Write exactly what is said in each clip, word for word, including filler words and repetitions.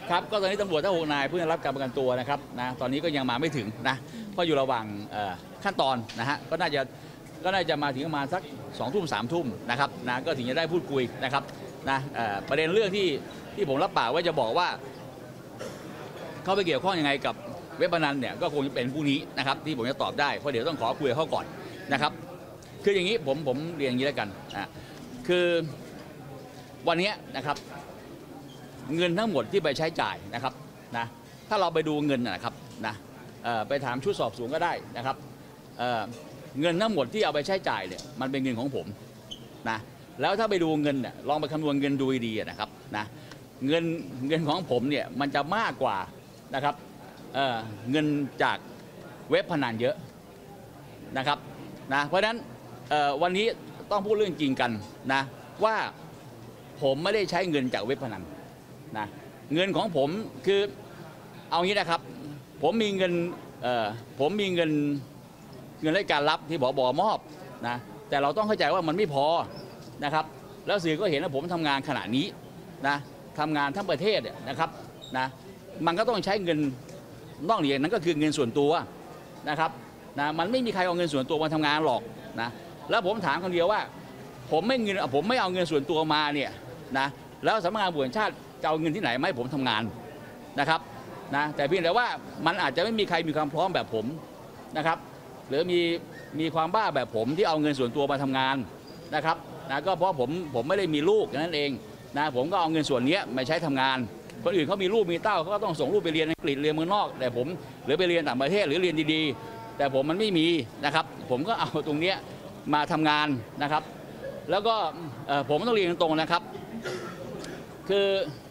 ครับก็ตอนนี้ตำรวจทั้งหกนายเพิ่งได้รับการประกันตัวนะครับนะตอนนี้ก็ยังมาไม่ถึงนะเพราะอยู่ระหว่างขั้นตอนนะฮะก็น่าจะก็น่าจะมาถึงประมาณสักสองทุ่มสามทุ่มนะครับนะก็ถึงจะได้พูดคุยนะครับนะประเด็นเรื่องที่ที่ผมรับปากว่าจะบอกว่าเขาไปเกี่ยวข้องยังไงกับเว็บพนันเนี่ยก็คงจะเป็นผู้นี้นะครับที่ผมจะตอบได้เพราะเดี๋ยวต้องขอคุยกับเขาก่อนนะครับคืออย่างนี้ผมผมเรียนอย่างนี้แล้วกันอ่ะคือวันนี้นะครับเงินทั้งหมดที่ไปใช้จ่ายนะครับนะถ้าเราไปดูเงินนะครับนะไปถามชุดสอบสวนก็ได้นะครับเ, เงินทั้งหมดที่เอาไปใช้จ่ายเนี่ยมันเป็นเงินของผมนะแล้วถ้าไปดูเงินเนี่ยลองไปคำนวณเงินดูดีนะครับนะเงินเงินของผมเนี่ยมันจะมากกว่านะครับ เ, เงินจากเว็บพนันเยอะนะครับนะเพราะฉะนั้นวันนี้ต้องพูดเรื่องจริงกันนะว่าผมไม่ได้ใช้เงินจากเว็บพนันนะเงินของผมคือเอางี้นะครับผมมีเงินผมมีเงินเงินรายการรับที่ผบ.มอบนะแต่เราต้องเข้าใจว่ามันไม่พอนะครับแล้วสื่อก็เห็นว่าผมทำงานขณะนี้นะทำงานทั้งประเทศนะครับนะมันก็ต้องใช้เงินนอกเหนือนั้นก็คือเงินส่วนตัวนะครับนะมันไม่มีใครเอาเงินส่วนตัวมาทำงานหรอกนะแล้วผมถามคนเดียวว่าผมไม่เงินผมไม่เอาเงินส่วนตัวมาเนี่ยนะแล้วสำนักงานตำรวจแห่งชาติจะเอาเงินที่ไหนมาให้ผมทำงานนะครับนะแต่เพียงแต่ว่ามันอาจจะไม่มีใครมีความพร้อมแบบผมนะครับหรือมีมีความบ้าแบบผมที่เอาเงินส่วนตัวมาทำงานนะครับนะก็เพราะผมผมไม่ได้มีลูกนั่นเองนะผมก็เอาเงินส่วนนี้มาใช้ทำงานคนอื่นเขามีลูกมีเต้าเขาก็ต้องส่งลูกไปเรียนอังกฤษเรียนเมืองนอกแต่ผมหรือไปเรียนต่างประเทศหรือเรียนดีๆแต่ผมมันไม่มีนะครับผมก็เอาตรงนี้มาทำงานนะครับแล้วก็ผมต้องเรียนตรงๆนะครับคือ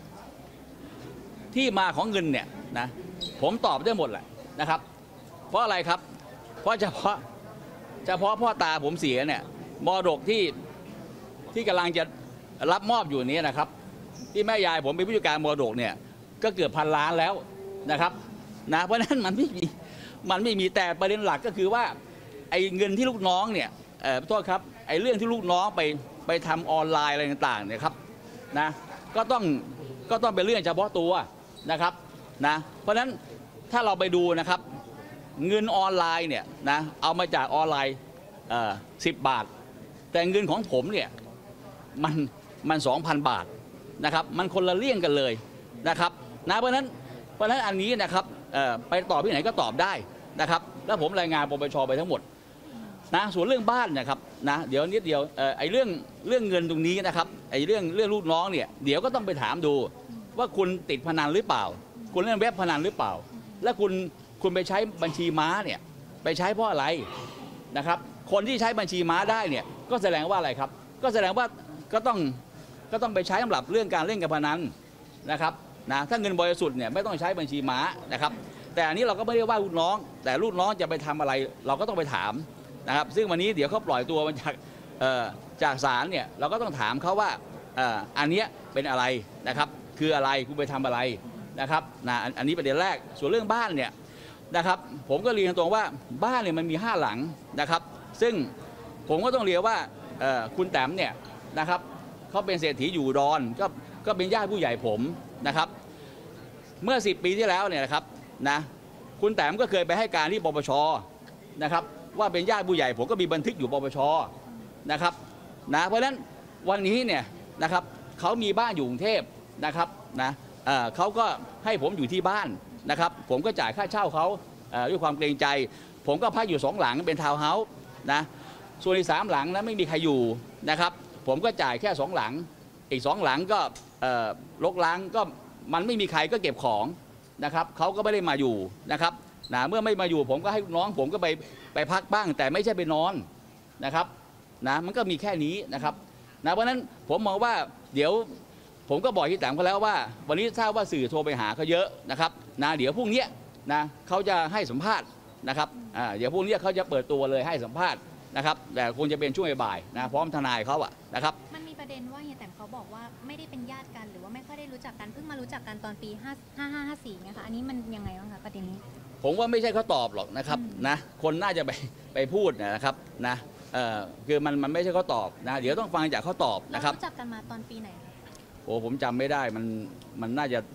ที่มาของเงินเนี่ยนะผมตอบได้หมดแหละนะครับเพราะอะไรครับเพราะเฉพาะเฉพาะพ่อตาผมเสียเนี่ยมรดกที่ที่กำลังจะรับมอบอยู่นี้นะครับที่แม่ยายผมเป็นผู้จัดการมรดกเนี่ยก็เกือบพันล้านแล้วนะครับนะเพราะนั้นมันไม่มีมันไม่มีแต่ประเด็นหลักก็คือว่าไอ้เงินที่ลูกน้องเนี่ยเอ่อโทษครับไอ้เรื่องที่ลูกน้องไปไปทำออนไลน์อะไรต่างๆเนี่ยครับนะก็ต้องก็ต้องเป็นเรื่องเฉพาะตัวนะครับนะเพราะฉะนั้นถ้าเราไปดูนะครับเงินออนไลน์เนี่ยนะเอามาจากออนไลน์สิบบาทแต่เงินของผมเนี่ยมันมันสองพันบาทนะครับมันคนละเรื่องกันเลยนะครับนะเพราะฉะนั้นเพราะฉะนั้นอันนี้นะครับไปตอบที่ไหนก็ตอบได้นะครับแล้วผมรายงานปปชไปทั้งหมดนะส่วนเรื่องบ้านนะครับนะเดี๋ยวนิดเดียวไอ้เรื่องเรื่องเงินตรงนี้นะครับไอ้เรื่องเรื่องลูกน้องเนี่ยเดี๋ยวก็ต้องไปถามดูว่าคุณติดพนันหรือเปล่าคุณเล่นเว็บพนันหรือเปล่าและคุณคุณไปใช้บัญชีม้าเนี่ยไปใช้เพราะอะไรนะครับคนที่ใช้บัญชีม้าได้เนี่ยก็แสดงว่าอะไรครับก็แสดงว่าก็ต้องก็ต้องไปใช้สำหรับเรื่องการเล่นการพนันนะครับนะถ้าเงินบริสุทธิ์เนี่ยไม่ต้องใช้บัญชีม้านะครับแต่อันนี้เราก็ไม่ได้ว่าลูกน้องแต่ลูกน้องจะไปทำอะไรเราก็ต้องไปถามนะครับซึ่งวันนี้เดี๋ยวเขาปล่อยตัวมาจากจากศาลเนี่ยเราก็ต้องถามเขาว่าอันนี้เป็นอะไรนะครับคืออะไรคุณไปทำอะไรนะครับนะอันนี้ประเด็นแรกส่วนเรื่องบ้านเนี่ยนะครับผมก็เรียนตรงว่าบ้านเนี่ยมันมีห้าหลังนะครับซึ่งผมก็ต้องเรียนว่าคุณแต้มเนี่ยนะครับเขาเป็นเศรษฐีอยู่ดอนก็ก็เป็นญาติผู้ใหญ่ผมนะครับเมื่อสิบปีที่แล้วเนี่ยนะครับนะคุณแต้มก็เคยไปให้การที่ปปชนะครับว่าเป็นญาติผู้ใหญ่ผมก็มีบันทึกอยู่ปปชนะครับนะเพราะฉะนั้นวันนี้เนี่ยนะครับเขามีบ้านอยู่กรุงเทพนะครับนะเอ่อเขาก็ให้ผมอยู่ที่บ้านนะครับผมก็จ่ายค่าเช่าเขาด้วยความเกรงใจผมก็พักอยู่สองหลังเป็นทาวน์เฮาส์นะส่วนอีกสามหลังนะไม่มีใครอยู่นะครับผมก็จ่ายแค่สองหลังอีกสองหลังก็รกล้างก็มันไม่มีใครก็เก็บของนะครับเขาก็ไม่ได้มาอยู่นะครับนะเมื่อไม่มาอยู่ผมก็ให้น้องผมก็ไปไปพักบ้างแต่ไม่ใช่ไปนอนนะครับนะมันก็มีแค่นี้นะครับนะเพราะฉะนั้นผมมองว่าเดี๋ยวผมก็บอกที่แต้มเขาแล้วว่าวันนี้ทราบว่าสื่อโทรไปหาเขาเยอะนะครับนะเดี๋ยวพรุ่งนี้นะเขาจะให้สัมภาษณ์นะครับอ่าเดี๋ยวพรุ่งนี้เขาจะเปิดตัวเลยให้สัมภาษณ์นะครับแต่คงจะเป็นช่วงบ่ายนะพร้อมทนายเขาอะนะครับมันมีประเด็นว่าเฮียแต้มเขาบอกว่าไม่ได้เป็นญาติกันหรือว่าไม่ค่อยได้รู้จักกันเพิ่งมารู้จักกันตอนปีห้าห้าห้าสี่เนี่ยค่ะอันนี้มันยังไงบ้างคะประเด็นนี้ผมว่าไม่ใช่เขาตอบหรอกนะครับนะคนน่าจะไปไปพูดนะครับนะเอ่อคือมันมันไม่ใช่เขาตอบนะเดี๋ยวต้องฟังจากเขาตอบนะครับรู้จักกันมาตอนปีไหนคะโอ้ผมจำไม่ได้มันมันน่าจะ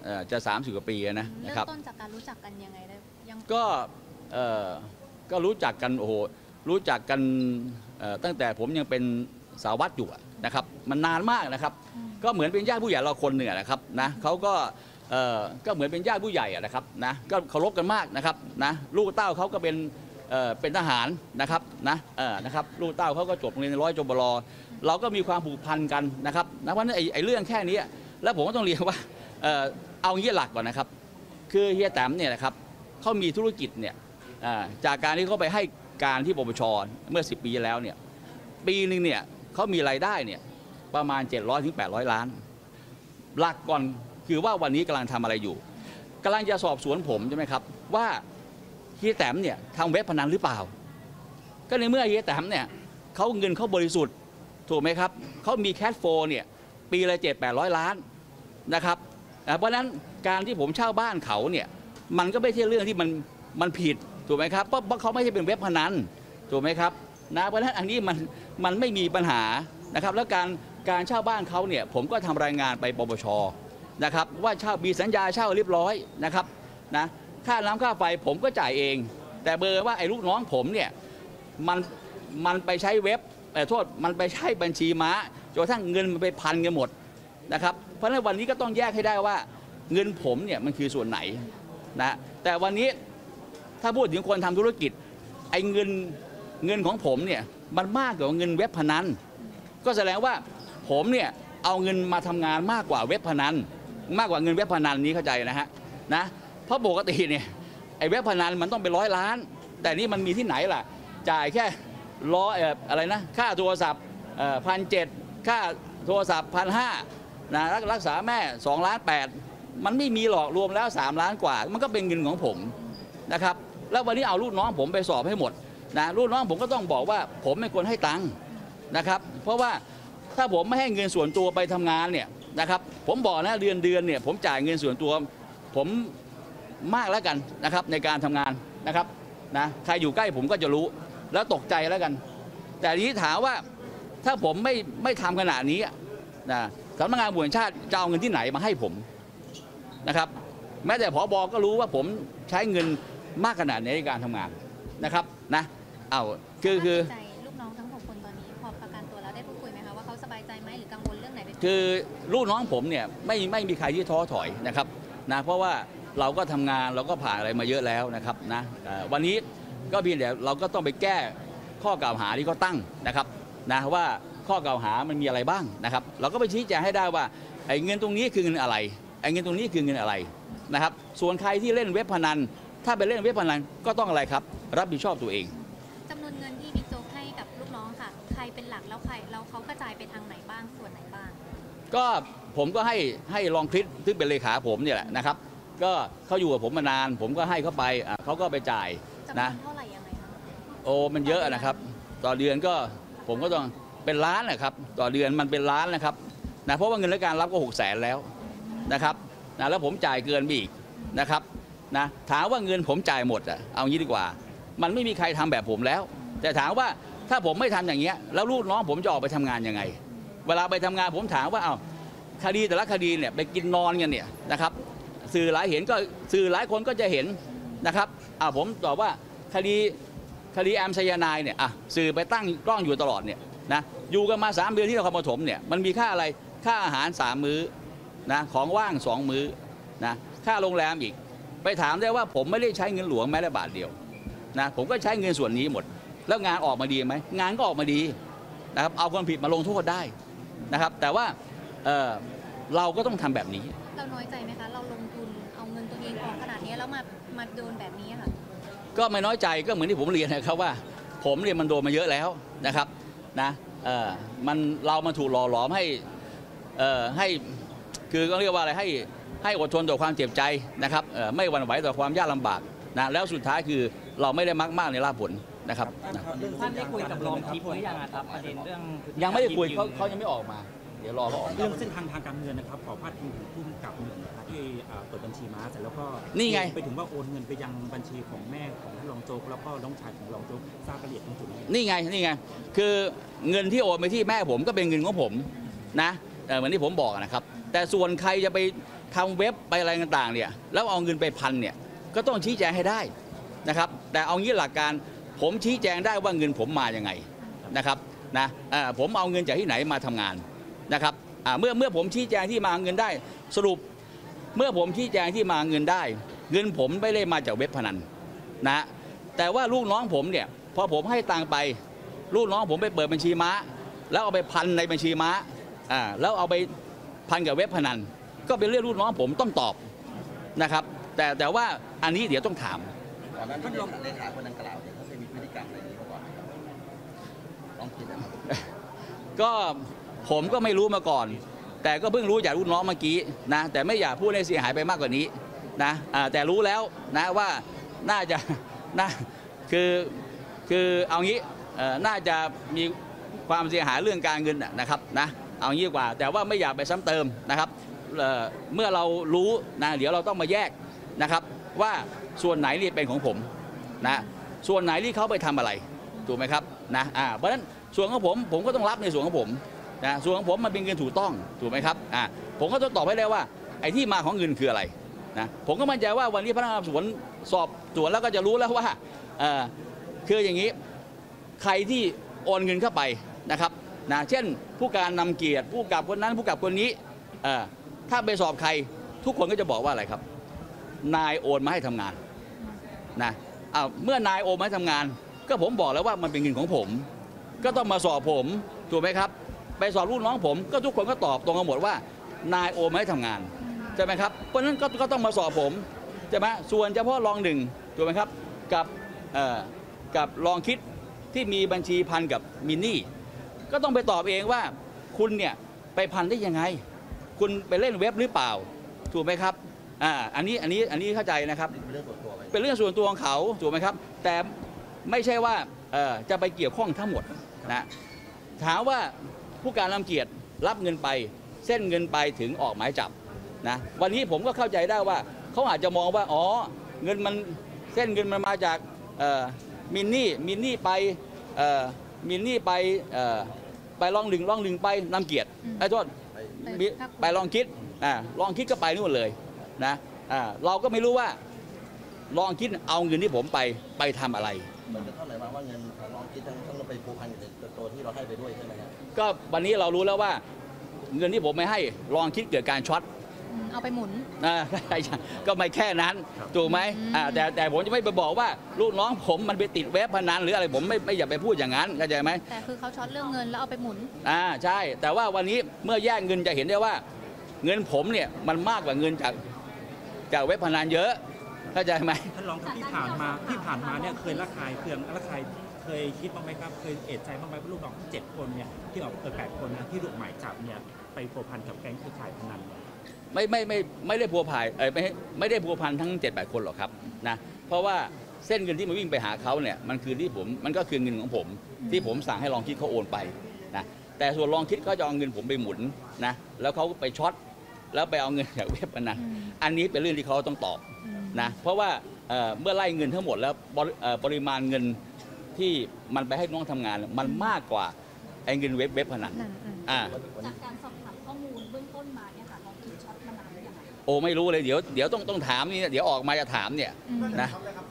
เอ่อจะสามสิบกว่าปีนะเริ่นะมครับต้นจากการรู้จักกันยังไงได้ยังก็เอ่อก็รู้จักกันโอ้โหรู้จักกันเอ่อตั้งแต่ผมยังเป็นสาววัดอยู่อะนะครับมันนานมากนะครับ ก็เหมือนเป็นญาติผู้ใหญ่เราคนหนึ่งอะนะครับนะเขาก็เอ่อก็เหมือนเป็นญาติผู้ใหญ่อะนะครับนะก็เคารพกันมากนะครับนะลูกเต้าเขาก็เป็นเอ่อเป็นทหารนะครับนะเออนะครับลูกเต้าเขาก็จบโรงเรียนร้อยจบลเราก็มีความผูกพันกันนะครับนะเพราะฉะนั้นไอ้ไอ้เรื่องแค่นี้แล้วผมก็ต้องเรียนว่าเอ่อเอางี้หลักก่อนนะครับคือเฮียแตมเนี่ยนะครับเขามีธุรกิจเนี่ยอ่าจากการที่เขาไปให้การที่ปปชเมื่อสิบปีแล้วเนี่ยปีหนึ่งเนี่ยเขามีรายได้เนี่ยประมาณเจ็ดร้อยถึงแปดร้อยล้านหลักก่อนคือว่าวันนี้กำลังทำอะไรอยู่กำลังจะสอบสวนผมใช่ไหมครับว่าเฮียแตมเนี่ยทำเว็บพนันหรือเปล่าก็ในเมื่อเฮียแตมเนี่ยเขาเงินเขาบริสุทธิ์ถูกไหมครับเขามีแคชโฟลเนี่ยปีละเจ็ดแปดร้อยล้านนะครับเพราะฉะนั้นการที่ผมเช่าบ้านเขาเนี่ยมันก็ไม่ใช่เรื่องที่มันมันผิดถูกไหมครับเพราะเพราะเขาไม่ใช่เป็นเว็บพนันถูกไหมครับนะเพราะฉะนั้นอันนี้มันมันไม่มีปัญหานะครับแล้วการการเช่าบ้านเขาเนี่ยผมก็ทำรายงานไปปปชนะครับว่าเช่ามีสัญญาเช่าเรียบร้อยนะครับนะค่าน้ำค่าไฟผมก็จ่ายเองแต่เบอร์ว่าไอ้ลูกน้องผมเนี่ยมันมันไปใช้เว็บแต่โทษมันไปใช้บัญชีม้าจนกระทั่งเงินมันไปพันกันหมดนะครับเพราะฉะนั้นวันนี้ก็ต้องแยกให้ได้ว่าเงินผมเนี่ยมันคือส่วนไหนนะแต่วันนี้ถ้าพูดถึงคนทำธุรกิจไอ้เงินเงินของผมเนี่ยมันมากกว่าเงินเว็บพนันก็แสดงว่าผมเนี่ยเอาเงินมาทำงานมากกว่าเว็บพนันมากกว่าเงินเว็บพนันนี้เข้าใจนะฮะนะเพราะปกติเนี่ยไอ้เว็บพนันมันต้องเป็นร้อยล้านแต่นี่มันมีที่ไหนล่ะจ่ายแค่ร้อยอะไรนะค่าโทรศัพท์พันเจ็ดค่าโทรศัพท์พันห้านะรักษาแม่สองล้านแปดมันไม่มีหรอกรวมแล้วสามล้านกว่ามันก็เป็นเงินของผมนะครับแล้ววันนี้เอาลูกน้องผมไปสอบให้หมดนะลูกน้องผมก็ต้องบอกว่าผมเป็นคนให้ตังค์นะครับเพราะว่าถ้าผมไม่ให้เงินส่วนตัวไปทำงานเนี่ยนะครับผมบอกนะเดือนเดือนเนี่ยผมจ่ายเงินส่วนตัวผมมากแล้วกันนะครับในการทำงานนะครับนะใครอยู่ใกล้ผมก็จะรู้แล้วตกใจแล้วกัน แต่ทีนี้ถามว่าถ้าผมไม่ไม่ทำขนาดนี้นะสำนักงานตำรวจแห่งชาติจะเอาเงินที่ไหนมาให้ผมนะครับแม้แต่ผบ.ก็รู้ว่าผมใช้เงินมากขนาดนี้ในการทำงานนะครับนะเอาคือคือใจลูกน้องทั้งหกคนตอนนี้พอประกันตัวแล้วได้พูดคุยไหมคะว่าเขาสบายใจไหมหรือกังวลเรื่องไหนเป็นพิเศษคือลูกน้องผมเนี่ยไม่ไม่มีใครที่ท้อถอยนะครับนะเพราะว่าเราก็ทำงานเราก็ผ่านอะไรมาเยอะแล้วนะครับนะเอ่อวันนี้ก็เพียงแต่เราก็ต้องไปแก้ข้อกล่าวหาที่เขาตั้งนะครับนะว่าข้อกล่าวหามันมีอะไรบ้างนะครับเราก็ไปชี้แจงให้ได้ว่าไอ้เงินตรงนี้คือเงินอะไรไอ้เงินตรงนี้คือเงินอะไรนะครับส่วนใครที่เล่นเว็บพนันถ้าไปเล่นเว็บพนันก็ต้องอะไรครับรับผิดชอบตัวเองจำนวนเงินที่บิ๊กโจ๊กให้กับลูกน้องค่ะใครเป็นหลักแล้วใครแล้วเขากระจายไปทางไหนบ้างส่วนไหนบ้างก็ผมก็ให้ให้รองคริสซึ่งเป็นเลขาผมเนี่ยแหละนะครับก็เขาอยู่กับผมมานานผมก็ให้เขาไปอ่ะเขาก็ไปจ่ายนะจำนวนเท่าไหร่ยังไงคะโอ้มันเยอะนะครับต่อเดือนก็ผมก็ต้องเป็นล้านนะครับต่อเดือนมันเป็นล้านนะครับนะเพราะว่าเงินและการรับก็หกแสนแล้วนะครับนะแล้วผมจ่ายเกินไปอีกนะครับนะถามว่าเงินผมจ่ายหมดอ่ะเอางี้ดีกว่ามันไม่มีใครทำแบบผมแล้วแต่ถามว่าถ้าผมไม่ทำอย่างเงี้ยแล้วลูกน้องผมจะออกไปทำงานยังไงเวลาไปทำงานผมถามว่าเอาคดีแต่ละคดีเนี่ยไปกินนอนกันเนี่ยนะครับสื่อหลายเห็นก็สื่อหลายคนก็จะเห็นนะครับอ่าผมตอบว่าคดีคดีแอมไซยาไนด์เนี่ยอ่ะสื่อไปตั้งกล้องอยู่ตลอดเนี่ยนะอยู่กันมาสามเดือนที่นครปฐมเนี่ยมันมีค่าอะไรค่าอาหารสามมื้อนะของว่างสองมื้อนะค่าโรงแรมอีกไปถามได้ว่าผมไม่ได้ใช้เงินหลวงแม้แต่บาทเดียวนะผมก็ใช้เงินส่วนนี้หมดแล้วงานออกมาดีไหมงานก็ออกมาดีนะครับเอาความผิดมาลงโทษได้นะครับแต่ว่า เ, เราก็ต้องทำแบบนี้เราน้อยใจไหมคะเราลงทุนเอาเงินตัวเองออกขนาดนี้แล้วมามาโดนแบบนี้ค่ะก็ไม่น้อยใจก็เหมือนที่ผมเรียนนะครับว่าผมเนี่ยมันโดนมาเยอะแล้วนะครับนะเออมันเรามาถูกหล่อหลอมให้เอ่อให้คือก็เรียกว่าอะไรให้ให้อดทนต่อความเจ็บใจนะครับเอ่อไม่หวั่นไหวต่อความยากลำบากนะแล้วสุดท้ายคือเราไม่ได้มักมากในลาภผลนะครับท่านได้คุยกับรองทิพย์หรือยังครับประเด็นเรื่องยังไม่ได้คุยเขาเขายังไม่ออกมาเดี๋ยวรอเขาออกเรื่องเส้นทางทางการเงินนะครับขอพาดพิงถึงผู้กำกับที่เปิดบัญชีม้าเสร็จแล้วก็นี่ไงไปถึงว่าโอนเงินไปยังบัญชีของแม่ของท่านรองโจ๊กแล้วก็น้องชายของรองโจ๊กทราบรายละเอียดตรงจุดนี้นี่ไงนี่ไงคือเงินที่โอนไปที่แม่ผมก็เป็นเงินของผมนะเหมือนที่ผมบอกนะครับแต่ส่วนใครจะไปทำเว็บไปอะไรต่างๆเนี่ยแล้วเอาเงินไปพันเนี่ยก็ต้องชี้แจงให้ได้นะครับแต่เอางี้หลักการผมชี้แจงได้ว่าเงินผมมาอย่างไงนะครับนะผมเอาเงินจากที่ไหนมาทำงานนะครับเมื่อเมื่อผมชี้แจงที่มาเงินได้สรุปเมื่อผมชี้แจงที่มาเงินได้เงินผมไม่ได้มาจากเว็บพนันนะแต่ว่าลูกน้องผมเนี่ยพอผมให้ตังไปลูกน้องผมไปเปิดบัญชีม้าแล้วเอาไปพันในบัญชีม้าอ่าแล้วเอาไปพันกับเว็บพนันก็เป็นเรื่องลูกน้องผมต้องตอบนะครับแต่แต่ว่าอันนี้เดี๋ยวต้องถามก่อนหน้านี้เลขาคนดังกล่าวเนี่ยเขาเคยมีพฤติกรรมอะไรนี้มาก่อนไหมครับลองคิดนะครับก็ผมก็ไม่รู้มาก่อนแต่ก็เพิ่งรู้จากลูกน้องเมื่อกี้นะแต่ไม่อยากพูดให้เสียหายไปมากกว่านี้นะแต่รู้แล้วนะว่าน่าจะน่าคือคือเอางี้น่าจะมีความเสียหายเรื่องการเงินนะครับนะเอางี้กว่าแต่ว่าไม่อยากไปซ้ำเติมนะครับเมื่อเรารู้นะเดี๋ยวเราต้องมาแยกนะครับว่าส่วนไหนนี่เป็นของผมนะส่วนไหนที่เขาไปทำอะไรถูกไหมครับนะอ่าเพราะฉะนั้นส่วนของผมผมก็ต้องรับในส่วนของผมนะส่วนของผมมันเป็นเงินถูกต้องถูกไหมครับอ่าผมก็ต้องตอบให้ได้ว่าไอ้ที่มาของเงินคืออะไรนะผมก็มั่นใจว่าวันนี้พนักงานสอบสวนสอบสวนแล้วก็จะรู้แล้วว่าเออคืออย่างนี้ใครที่โอนเงินเข้าไปนะครับนะเช่นผู้การนำเกียรติผู้กับคนนั้นผู้กับคนนี้เออถ้าไปสอบใครทุกคนก็จะบอกว่าอะไรครับนายโอนมาให้ทำงานนะอ้าวเมื่อนายโอนมาให้ทำงานก็ผมบอกแล้วว่ามันเป็นเงินของผมก็ต้องมาสอบผมถูกไหมครับไปสอบลูกน้องผมก็ทุกคนก็ตอบตรงกันหมดว่านายโอนมาให้ทำงานใช่ไหมครับเพราะฉะนั้นก็ก็ต้องมาสอบผมใช่ไหมส่วนเฉพาะรองหนึ่งถูกไหมครับกับเอ่อกับรองคิดที่มีบัญชีพันกับมินนี่ก็ต้องไปตอบเองว่าคุณเนี่ยไปพันได้ยังไงคุณไปเล่นเว็บหรือเปล่าถูกไหมครับอ่าอันนี้อันนี้อันนี้เข้าใจนะครับเป็นเรื่องส่วนตัวเป็นเรื่องส่วนตัวของเขาถูกไหมครับแต่ไม่ใช่ว่าเอ่อจะไปเกี่ยวข้องทั้งหมดนะถามว่าผู้การนำเกียรติรับเงินไปเส้นเงินไปถึงออกหมายจับนะวันนี้ผมก็เข้าใจได้ว่าเขาอาจจะมองว่าอ๋อเงินมันเส้นเงินมันมาจากมินนี่มินนี่ไปมินนี่ไปไปลองหนึ่งลองหนึ่งไปนำเกียรติไอ้โทษไปลองคิดอ่าลองคิดก็ไปนู่นเลยนะอ่าเราก็ไม่รู้ว่าลองคิดเอาเงินที่ผมไปไปทำอะไรมันจะเท่าไหร่มาว่าเงินของลองคิดต้องไปผูกพันกับตัวที่เราให้ไปด้วยใช่ไหมครับก็วันนี้เรารู้แล้วว่าเงินที่ผมไม่ให้ลองคิดเกิดการช็อตเอาไปหมุนอ่าก็ไม่แค่นั้นถูกไหมอ่าแต่แต่ผมจะไม่ไปบอกว่าลูกน้องผมมันไปติดเว็บพนันหรืออะไรผมไม่ไม่อยากไปพูดอย่างนั้นเข้าใจไหมแต่คือเขาช็อตเรื่องเงินแล้วเอาไปหมุนอ่าใช่แต่ว่าวันนี้เมื่อแยกเงินจะเห็นได้ว่าเงินผมเนี่ยมันมากกว่าเงินจากจากเว็บพนันเยอะเข้าใจไหมท่านรองครับที่ผ่านมาที่ผ่านมาเนี่ยเคยระคายเคืองระคายเคยคิดบ้างไหมครับเคยเอะใจบ้างไหมว่าลูกน้องเจ็ดคนเนี่ยที่ออกเออแปดคนนะที่ถูกหมายจับเนี่ยไปพัวพันกับแก๊งเครือข่ายพนันไม่ไม่ไม่ไม่ได้พัวพันเออไม่ไม่ได้พัวพันทั้งเจ็ดแปดคนหรอกครับนะเพราะว่าเส้นเงินที่มันวิ่งไปหาเขาเนี่ยมันคือที่ผมมันก็คือเงินของผมที่ผมสั่งให้ลองคิดเขาโอนไปนะแต่ส่วนลองคิดเขาจะเอาเงินผมไปหมุนนะแล้วเขาไปช็อตแล้วไปเอาเงินจากเว็บพนันอันนี้เป็นเรื่องที่เขาต้องตอบนะเพราะว่าเมื่อไล่เงินทั้งหมดแล้วปริมาณเงินที่มันไปให้น้องทำงานมันมากกว่าไอ้เงินเว็บเว็บพนันอ่าจากการสอบถามข้อมูลเบื้องต้นมาเนี่ยค่ะลองคิดช็อตมานานหรือยังไงโอ้ไม่รู้เลยเดี๋ยวเดี๋ยวต้องต้องถามนี่เดี๋ยวออกมาจะถามเนี่ยนะ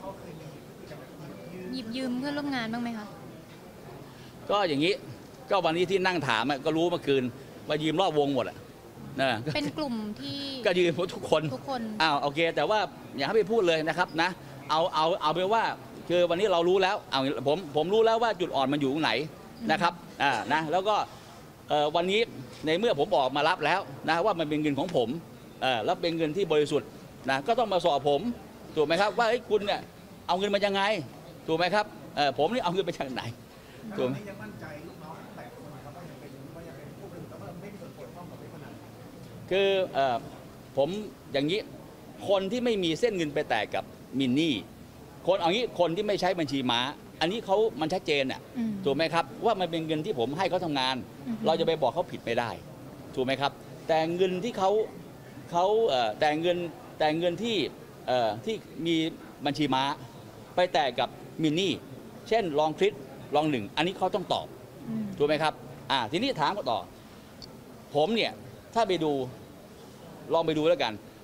หยิบยืมเพื่อนร่วมงานบ้างไหมคะก็อย่างนี้ก็วันนี้ที่นั่งถามก็รู้เมื่อคืนว่ายืมรอบวงหมดอ่ะนะเป็นกลุ่มที่ก็ยืมทุกคนทุกคนอ้าวโอเคแต่ว่าอย่าให้ไปพูดเลยนะครับนะเอาเอาเอาไปว่าคือวันนี้เรารู้แล้วเอาผมผมรู้แล้วว่าจุดอ่อนมันอยู่ตรงไหนนะครับอ่านะแล้วก็วันนี้ในเมื่อผมออกมารับแล้วนะว่ามันเป็นเงินของผมเออแล้วเป็นเงินที่บริสุทธิ์นะก็ต้องมาสอบผมถูกไหมครับว่าไอ้คุณเนี่ยเอาเงินมายังไงถูกไหมครับเออผมนี่เอาเงินไปจากไหนถูกไหมคือเออผมอย่างนี้คนที่ไม่มีเส้นเงินไปแตกกับมินนี่คนเอางี้คนที่ไม่ใช้บัญชีม้าอันนี้เขามันชัดเจนอ่ะถูกไหมครับว่ามันเป็นเงินที่ผมให้เขาทำงานเราจะไปบอกเขาผิดไม่ได้ถูกไหมครับแต่เงินที่เขาเขาแต่เงินแต่เงินที่ที่มีบัญชีม้าไปแตกกับมินนี่เช่นลองคลิปลองหนึ่งอันนี้เขาต้องตอบถูกไหมครับอ่าทีนี้ถามก็ต่อผมเนี่ยถ้าไปดูลองไปดูแล้วกัน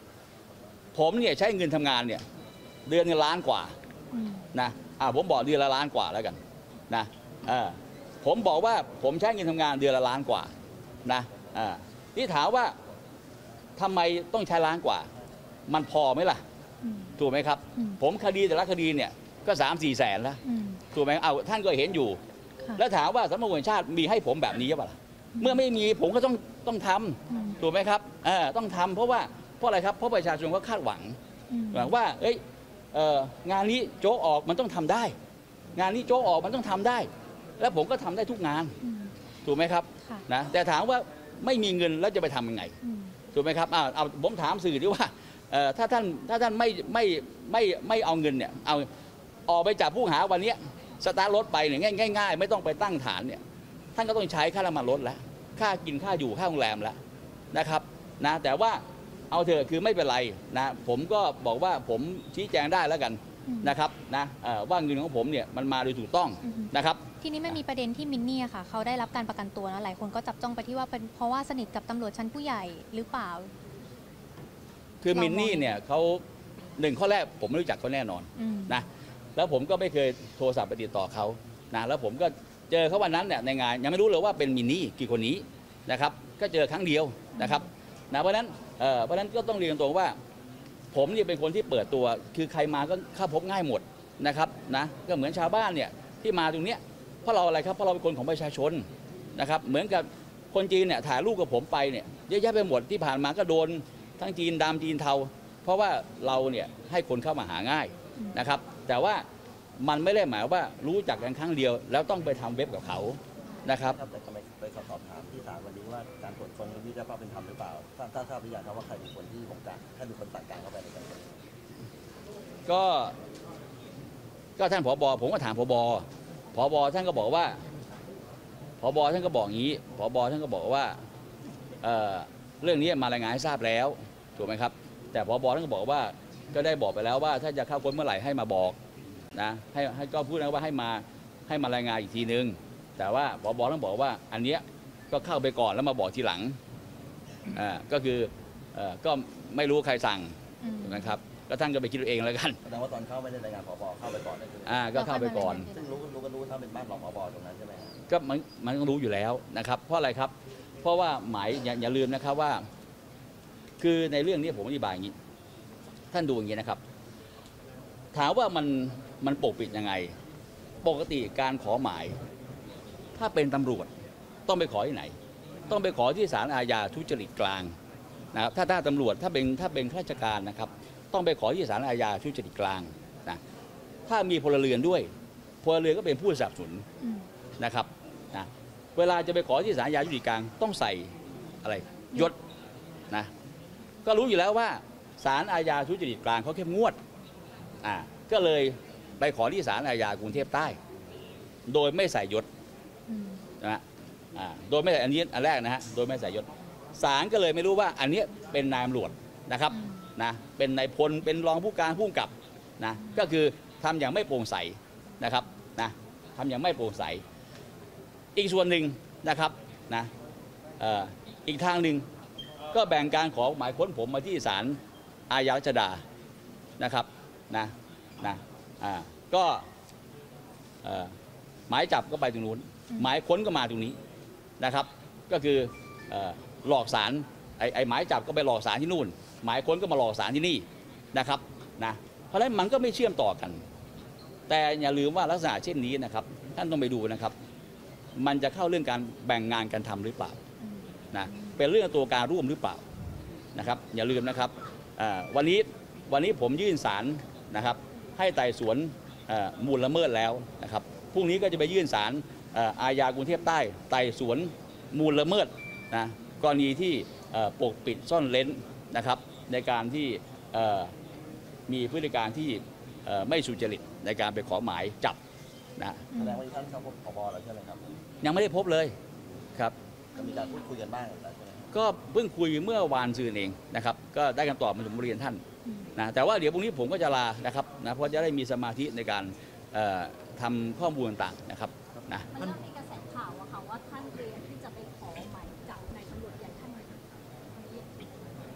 ผมเนี่ยใช้เงินทำงานเนี่ยเดือนเงินล้านกว่าอืมนะอ่าผมบอกเดือนละล้านกว่าแล้วกันนะเออผมบอกว่าผมใช้เงินทำงานเดือนละล้านกว่านะอ่าที่ถามว่าทำไมต้องใช้ล้านกว่า มันพอไหมล่ะอืมถูกไหมครับอืมผมคดีแต่ละคดีเนี่ยก็สามสี่แสนแล้วอืมถูกไหมเอาท่านก็เห็นอยู่ค่ะแล้วถามว่าสำนักงานตำรวจแห่งชาติมีให้ผมแบบนี้หรือเปล่าล่ะเมื่อไม่มีผมก็ต้องต้องทอืมำถูกไหมครับเออต้องทำเพราะว่าเพราะอะไรครับเพราะประชาชนก็คาดหวังอืมหวังว่าเอ้ยเอ่องานนี้โจ๊กออกมันต้องทำได้ งานนี้โจ๊กออกมันต้องทำได้ แล้วผมก็ทำได้ทุกงานอืมถูกไหมครับค่ะนะแต่ถามว่าไม่มีเงินแล้วจะไปทำยังไงอืมถูกไหมครับเอาเอาผมถามสื่อดีว่าเอ่อถ้าท่านถ้าท่านไม่ไม่ไม่ไม่เอาเงินเนี่ยเอาออกไปจับผู้หาวันเนี้ยสตาร์ทรถไปเนี่ยง่ายง่ายๆไม่ต้องไปตั้งฐานเนี่ยท่านก็ต้องใช้ค่าน้ำมันรถแล้วค่ากินค่าอยู่ค่าโรงแรมแล้วนะครับนะแต่ว่าเอาเถอะคือไม่เป็นไรนะผมก็บอกว่าผมชี้แจงได้แล้วกันอืมนะครับนะเอ่อว่าเงินของผมเนี่ยมันมาโดยถูกต้องอือฮึนะครับทีนี้มันมีประเด็นที่มินนี่อะค่ะเขาได้รับการประกันตัวนะหลายคนก็จับจ้องไปที่ว่าเป็นเพราะว่าสนิทกับตำรวจชั้นผู้ใหญ่หรือเปล่าคือเรามองมินนี่เนี่ยเขาหนึ่งข้อแรกผมไม่รู้จักเขาแน่นอนอืมนะแล้วผมก็ไม่เคยโทรศัพท์ไปติดต่อเขานะแล้วผมก็เจอเขาวันนั้นเนี่ยในงานยังไม่รู้เลยว่าเป็นมินนี่กี่คนนี้นะครับก็เจอครั้งเดียวนะครับนะเพราะฉะนั้นเอ่อเพราะฉะนั้นก็ต้องเรียนตรงว่า ผมเนี่ยเป็นคนที่เปิดตัว คือใครมาก็เข้าพบง่ายหมดนะครับนะก็เหมือนชาวบ้านเนี่ยที่มาตรงเนี้ยเพราะเราอะไรครับเพราะเราเป็นคนของประชาชนนะครับเหมือนกับคนจีนเนี่ยถ่ายรูปกับผมไปเนี่ยเยอะแยะไปหมดที่ผ่านมาก็โดนทั้งจีนดำจีนเทาเพราะว่าเราเนี่ยให้คนเข้ามาหาง่ายนะครับแต่ว่ามันไม่ได้หมายว่ารู้จักกันครั้งเดียว แล้วต้องไปทำเว็บกับเขานะครับครับแต่ทำไมไปสอบถามที่ศาลวันนี้ว่าการตรวจคนนี้ได้รับเป็นธรรมหรือเปล่าถ้าถ้าทราบหรือยังครับว่าใครเป็นคนที่บงการใครเป็นคนสั่งการเข้าไปในการตรวจก็ก็ท่านผบผมก็ถามผบผบท่านก็บอกว่าผบท่านก็บอกงี้ผบท่านก็บอกว่าเอ่อเรื่องนี้มารายงานให้ทราบแล้วถูกไหมครับแต่ผบท่านก็บอกว่าก็ได้บอกไปแล้วว่าถ้าจะเข้าค้นเมื่อไหร่ให้มาบอกนะให้ให้ก็พูดนะว่าให้มาให้มารายงานอีกทีนึงแต่ว่าผบท่านบอกว่าอันเนี้ยก็เข้าไปก่อนแล้วมาบอกทีหลังอ่าก็คือเอ่อก็ไม่รู้ใครสั่งอืมถูกไหมครับก็ท่านก็ไปคิดเอาเองแล้วกันแสดงว่าตอนเข้าไม่ได้รายงานผบเข้าไปก่อนเลยใช่ไหมอ่าก็เข้าไปก่อนซึ่งรู้รู้ก็รู้ถ้าเป็นบ้านรองผบตรงนั้นใช่ไหมครับก็มันมันต้องรู้อยู่แล้วนะครับ เพราะอะไรครับ เพราะว่าหมายอย่าอย่าลืมนะครับว่า คือในเรื่องนี้ผมอธิบายอย่างนี้ ท่านดูอย่างนี้นะครับ ถามว่ามันมันปกปิดยังไง ปกติการขอหมาย ถ้าเป็นตำรวจต้องไปขอที่ไหน ต้องไปขอที่ศาลอาญาทุจริตกลางนะครับถ้าถ้าตำรวจถ้าเป็นถ้าเป็นข้าราชการนะครับ ต้องไปขอที่ศาลอาญาทุจริตกลางนะถ้ามีพลเรือนด้วยพลเรือนก็เป็นผู้สนับสนุนอืมนะครับนะเวลาจะไปขอที่ศาลอาญายุติกลางต้องใส่อะไรยศนะก็รู้อยู่แล้วว่าศาลอาญาทุจริตกลางเขาเข้มงวดอ่าก็เลยไปขอที่ศาลอาญากรุงเทพใต้ โดยไม่ใส่ยศอืมนะฮะอ่าโดยไม่ใส่อันนี้อันแรกนะฮะโดยไม่ใส่ยศศาลก็เลยไม่รู้ว่าอันเนี้ยเป็นนายตำรวจนะครับอืมนะเป็นนายพลเป็นรองผู้การผู้กำกับนะก็คือทำอย่างไม่โปร่งใสนะครับนะทำอย่างไม่โปร่งใส อีกส่วนหนึ่งนะครับนะเอ่ออีกทางหนึ่งก็แบ่งการขอหมายค้นผมมาที่ศาลอาญารัชดานะครับนะนะอ่าก็เอ่อหมายจับก็ไปตรงนู้นหมายค้นก็มาตรงนี้นะครับ ก็คือเอ่อหลอกศาลไอ้ไอ้หมายจับก็ไปหลอกศาลที่นู่น หมายค้นก็มาหลอกศาลที่นี่นะครับนะเพราะฉะนั้นมันก็ไม่เชื่อมต่อกัน แต่อย่าลืมว่าลักษณะเช่นนี้นะครับท่านต้องไปดูนะครับ มันจะเข้าเรื่องการแบ่งงานกันทำหรือเปล่านะเป็นเรื่องตัวการร่วมหรือเปล่านะครับอย่าลืมนะครับอ่าวันนี้วันนี้ผมยื่นศาลนะครับให้ไต่สวนเอ่อมูลละเมิดแล้วนะครับพรุ่งนี้ก็จะไปยื่นศาลเอ่ออาญากรุงเทพใต้ไต่สวนมูลละเมิดนะกรณีที่เอ่อปกปิดซ่อนเร้นนะครับในการที่เอ่อมีพฤติการที่เอ่อไม่สุจริตในการไปขอหมายจับนะแสดงว่าท่านเข้าพบผบแล้วใช่ไหมครับยังไม่ได้พบเลยครับก็มีการพูดคุยกันบ้างแล้วใช่ไหมครับก็เพิ่งคุยเมื่อวานซืนเองนะครับก็ได้คำตอบมาจากเรียนท่านนะแต่ว่าเดี๋ยวพรุ่งนี้ผมก็จะลานะครับนะเพราะจะได้มีสมาธิในการเอ่อทำข้อมูลต่างๆนะครับนะมันในกระแสข่าวอะค่ะว่าท่านเตรียมที่จะไปขอหมายจับนายตำรวจใหญ่ท่านหนึ่ง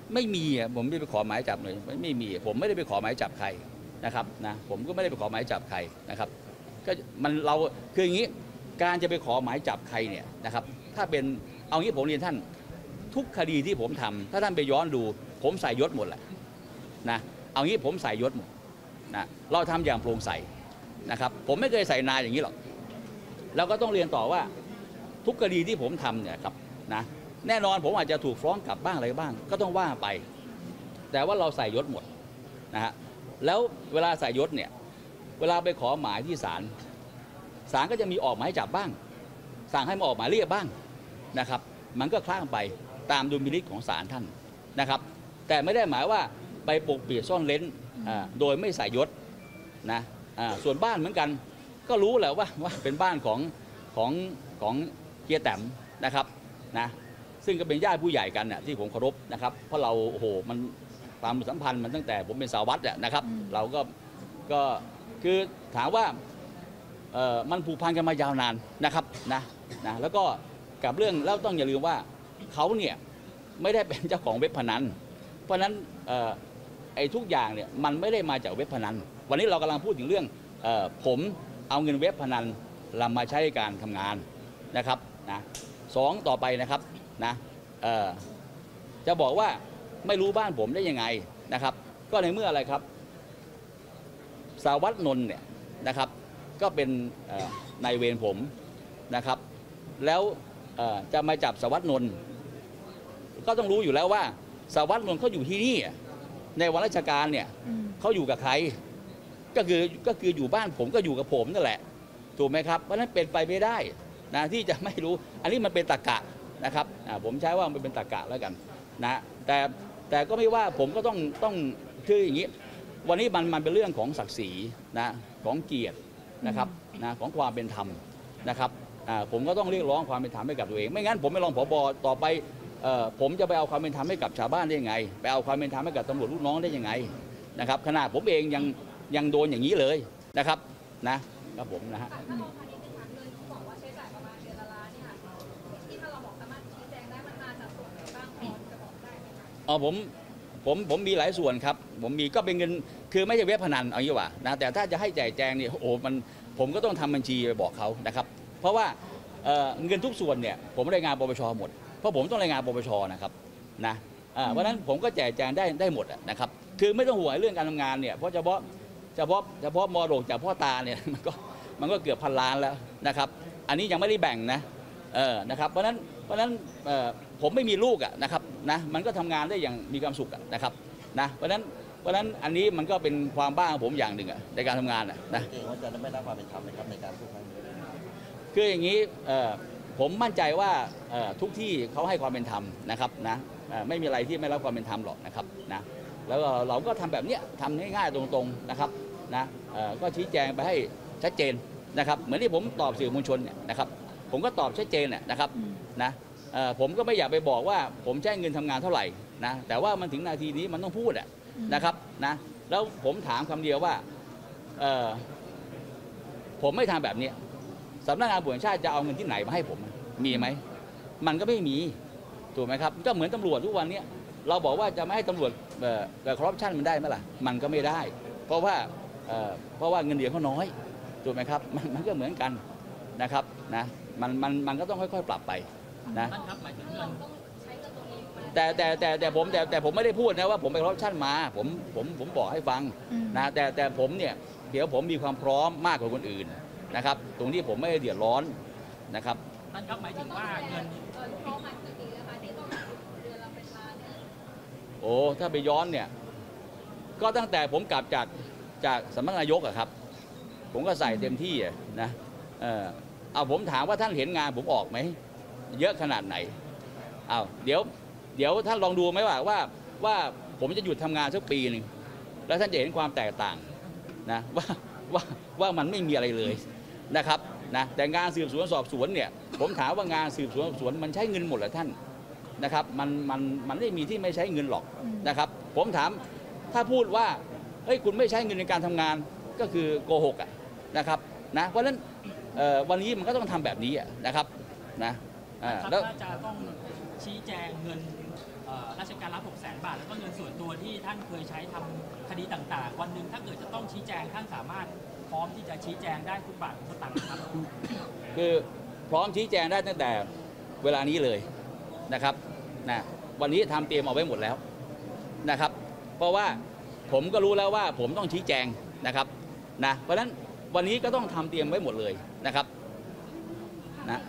ไม่มีอ่ะผมไม่ได้ไปขอหมายจับเลยไม่ไม่มีผมไม่ได้ไปขอหมายจับใครนะครับนะผมก็ไม่ได้ไปขอหมายจับใครนะครับก็มันเราคืออย่างนี้การจะไปขอหมายจับใครเนี่ยนะครับถ้าเป็นเอางี้ผมเรียนท่านทุกคดีที่ผมทำถ้าท่านไปย้อนดูผมใส่ยศหมดแหละนะเอางี้ผมใส่ยศหมดนะเราทำอย่างโปร่งใสนะครับผมไม่เคยใส่นายอย่างนี้หรอกเราก็ต้องเรียนต่อว่าทุกคดีที่ผมทำเนี่ยครับนะแน่นอนผมอาจจะถูกฟ้องกลับบ้างอะไรบ้างก็ต้องว่าไปแต่ว่าเราใส่ยศหมดนะฮะแล้วเวลาใส่ยศเนี่ยเวลาไปขอหมายที่ศาลศาลก็จะมีออกหมายจับบ้างสั่งให้มาออกหมายเรียกบ้างนะครับมันก็คล้างไปตามดุลพินิจของศาลท่านนะครับแต่ไม่ได้หมายว่าไปปกปิดซ่อนเร้นโดยไม่ใส่ยศนะส่วนบ้านเหมือนกันก็รู้แหละว่าว่าเป็นบ้านของของของเฮียแต้มนะครับนะซึ่งก็เป็นญาติผู้ใหญ่กันน่ะที่ผมเคารพนะครับเพราะเราโอ้โหมันความสัมพันธ์มันตั้งแต่ผมเป็นสารวัตรนะครับเราก็ก็คือถามว่าเอ่อมันผูกพันกันมายาวนานนะครับนะนะแล้วก็กับเรื่องแล้วต้องอย่าลืมว่าเขาเนี่ยไม่ได้เป็นเจ้าของเว็บพนันเพราะฉะนั้นเอ่อไอ้ทุกอย่างเนี่ยมันไม่ได้มาจากเว็บพนันวันนี้เรากำลังพูดถึงเรื่องเอ่อผมเอาเงินเว็บพนันเรามาใช้ในการทำงานนะครับนะสองต่อไปนะครับนะเอ่อจะบอกว่าไม่รู้บ้านผมได้ยังไงนะครับก็ในเมื่ออะไรครับสารวัตรนนท์เนี่ยนะครับก็เป็นนายเวรผมนะครับแล้วจะมาจับสารวัตรนนท์ก็ต้องรู้อยู่แล้วว่าสารวัตรนนท์เขาอยู่ที่นี่ในวันราชการเนี่ยเขาอยู่กับใครก็คือก็คืออยู่บ้านผมก็อยู่กับผมนั่นแหละถูกไหมครับเพราะนั้นเป็นไปไม่ได้นะที่จะไม่รู้อันนี้มันเป็นตรรกะนะครับผมใช้ว่ามันเป็นตรรกะแล้วกันนะแต่แต่ก็ไม่ว่าผมก็ต้องต้องคืออย่างนี้วันนี้มันมันเป็นเรื่องของศักดิ์ศรีนะของเกียรตินะครับนะของความเป็นธรรมนะครับผมก็ต้องเรียกร้องความเป็นธรรมให้กับตัวเองไม่งั้นผมไม่รองผบ.ต่อไปผมจะไปเอาความเป็นธรรมให้กับชาวบ้านได้ยังไงไปเอาความเป็นธรรมให้กับตำรวจลูกน้องได้ยังไงนะครับขนาดผมเองยังยังโดนอย่างนี้เลยนะครับนะครับผมนะฮะอ๋อผมผมผมมีหลายส่วนครับผมมีก็เป็นเงินคือไม่ใช่เว็บพนันเอางี้ว่านะแต่ถ้าจะให้แจกแจงเนี่ยโอ้มันผมก็ต้องทำบัญชีไปบอกเขานะครับเพราะว่า เ, เงินทุกส่วนเนี่ยผมรายงานปปชหมดเพราะผมต้องรายงานปปชนะครับนะเพราะฉะนั้นผมก็แจกแจงได้ได้หมดนะครับคือไม่ต้องห่วงเรื่องการทำงานเนี่ยเพราะเฉพาะเฉพาะเฉพาะมรดกจากพ่อตาเนี่ยมันก็มันก็เกือบพันล้านแล้วนะครับอันนี้ยังไม่ได้แบ่งนะเออนะครับเพราะฉะนั้นเพราะฉะนั้นผมไม่มีลูกอ่ะนะครับนะมันก็ทำงานได้อย่างมีความสุขนะครับนะเพราะฉะนั้นเพราะฉะนั้นอันนี้มันก็เป็นความบ้าของผมอย่างหนึ่งอ่ะในการทำงานอ่ะนะเก่งว่าจะไม่ได้ความเป็นธรรมนะครับในการพูดครั้งนี้คืออย่างนี้ผมมั่นใจว่าทุกที่เขาให้ความเป็นธรรมนะครับนะไม่มีอะไรที่ไม่รับความเป็นธรรมหรอกนะครับนะแล้วเราก็ทำแบบเนี้ยทำง่ายๆตรงๆนะครับนะก็ชี้แจงไปให้ชัดเจนนะครับเหมือนที่ผมตอบสื่อมวลชนเนี่ยนะครับผมก็ตอบชัดเจนนะครับนะผมก็ไม่อยากไปบอกว่าผมใช้เงินทำงานเท่าไหร่นะแต่ว่ามันถึงนาทีนี้มันต้องพูดนะครับนะแล้วผมถามคำเดียวว่าผมไม่ทำแบบนี้สำนักงานตำรวจแห่งชาติจะเอาเงินที่ไหนมาให้ผมมีไหมมันก็ไม่มีถูกไหมครับก็เหมือนตำรวจทุกวันนี้เราบอกว่าจะไม่ให้ตำรวจเอ่อคอร์รัปชันมันได้ไหมล่ะมันก็ไม่ได้เพราะว่าเอ่อเพราะว่าเงินเดือนเขาน้อยถูกไหมครับมันมันก็เหมือนกันนะครับนะมันมันมันก็ต้องค่อยๆปรับไปนะแต่แต่แต่แต่ผมแต่แต่ผมไม่ได้พูดนะว่าผมไปคอร์รัปชันมาผมผมผมบอกให้ฟังนะแต่แต่ผมเนี่ยเดี๋ยวผมมีความพร้อมมากกว่าคนอื่นนะครับตรงที่ผมไม่ได้เดือดร้อนนะครับท่านครับหมายถึงว่าเงินโอ้ถ้าไปย้อนเนี่ยก็ตั้งแต่ผมกลับจากจากสำนักนายกอะครับผมก็ใส่เต็มที่นะเออเอาผมถามว่าท่านเห็นงานผมออกไหมเยอะขนาดไหนเอาเดี๋ยวเดี๋ยวท่านลองดูไหมว่าว่าว่าผมจะหยุดทำงานสักปีหนึ่งแล้วท่านจะเห็นความแตกต่างนะว่าว่าว่ามันไม่มีอะไรเลยนะครับนะแต่งานสืบสวนสอบสวนเนี่ยผมถามว่างานสืบสวนสอบสวนมันใช้เงินหมดเหรอท่านนะครับมันมันมันไม่มีที่ไม่ใช้เงินหรอกนะครับผมถามถ้าพูดว่าเฮ้ยคุณไม่ใช้เงินในการทำงานก็คือโกหกอ่ะนะครับนะเพราะฉะนั้นวันนี้มันก็ต้องทำแบบนี้นะครับนะแล้วจะต้องชี้แจงเงินเอ่อราชการรับหกแสนบาทแล้วก็เงินส่วนตัวที่ท่านเคยใช้ทำคดีต่างๆ วันหนึ่งถ้าเกิดจะต้องชี้แจงท่านสามารถพร้อมที่จะชี้แจงได้ทุกบาททุกสตางค์ครับคือพร้อมชี้แจงได้ตั้งแต่เวลานี้เลยนะครับนะวันนี้ทำเตรียมเอาไว้หมดแล้วนะครับเพราะว่าผมก็รู้แล้วว่าผมต้องชี้แจงนะครับนะเพราะฉะนั้นวันนี้ก็ต้องทำเตรียมไว้หมดเลยนะครับนะ